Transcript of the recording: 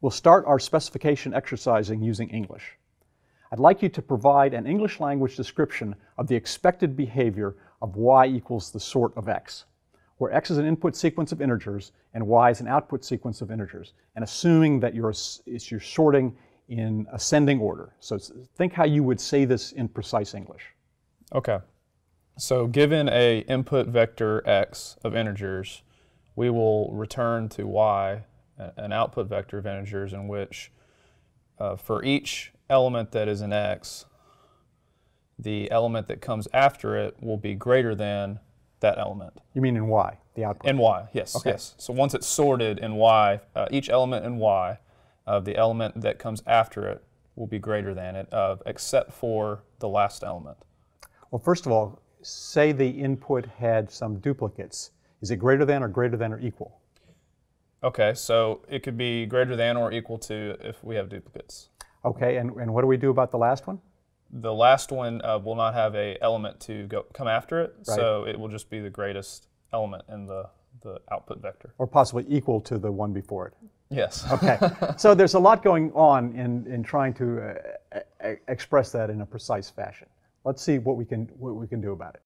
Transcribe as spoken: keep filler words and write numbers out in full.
We'll start our specification exercising using English. I'd like you to provide an English language description of the expected behavior of y equals the sort of x, where x is an input sequence of integers and y is an output sequence of integers, and assuming that you're, you're sorting in ascending order. So think how you would say this in precise English. Okay. So given a input vector x of integers, we will return to y an output vector of integers in which uh, for each element that is an x, the element that comes after it will be greater than that element. You mean in y, the output? In y, yes, okay. yes. So once it's sorted in y, uh, each element in y of the element that comes after it will be greater than it, of, except for the last element. Well, first of all, say the input had some duplicates. Is it greater than or greater than or equal? Okay, so it could be greater than or equal to if we have duplicates. Okay, and, and what do we do about the last one? The last one uh, will not have a element to go come after it, right. So it will just be the greatest element in the, the output vector. Or possibly equal to the one before it. Yes. Okay, so there's a lot going on in, in trying to uh, express that in a precise fashion. Let's see what we can, what we can do about it.